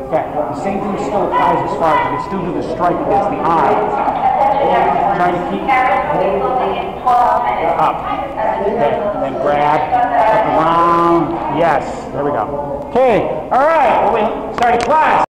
Okay, the same thing still applies as far as you can still do the strike against the arm. Try to keep up. Okay, and then grab, up around. Yes, there we go. Okay, all right, well, we started class.